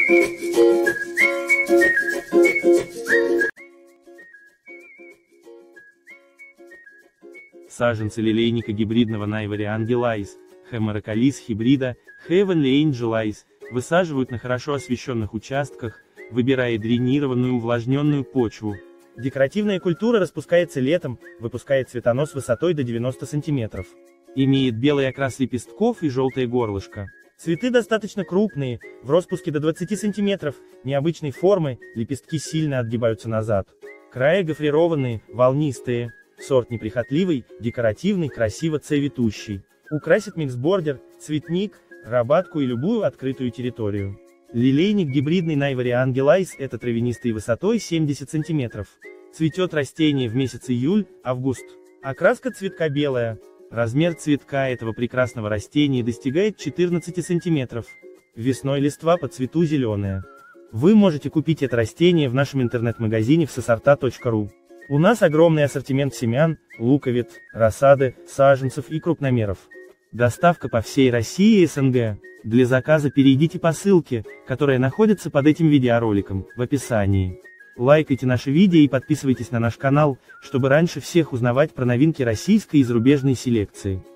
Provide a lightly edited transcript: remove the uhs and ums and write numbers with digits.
Саженцы лилейника гибридного Naivaria Angelis, Hemerocallis хибрида, Heavenly Angelis, высаживают на хорошо освещенных участках, выбирая дренированную увлажненную почву. Декоративная культура распускается летом, выпускает цветонос высотой до 90 см. Имеет белый окрас лепестков и желтое горлышко. Цветы достаточно крупные, в распуске до 20 см, необычной формы, лепестки сильно отгибаются назад. Края гофрированные, волнистые. Сорт неприхотливый, декоративный, красиво цветущий. Украсит миксбордер, цветник, рабатку и любую открытую территорию. Лилейник гибридный Naivaria Angelis – это травянистый высотой 70 см. Цветет растение в месяц июль-август. Окраска цветка белая. Размер цветка этого прекрасного растения достигает 14 см. Весной листва по цвету зеленая. Вы можете купить это растение в нашем интернет-магазине всесорта.ру. У нас огромный ассортимент семян, луковиц, рассады, саженцев и крупномеров. Доставка по всей России и СНГ. Для заказа перейдите по ссылке, которая находится под этим видеороликом, в описании. Лайкайте наши видео и подписывайтесь на наш канал, чтобы раньше всех узнавать про новинки российской и зарубежной селекции.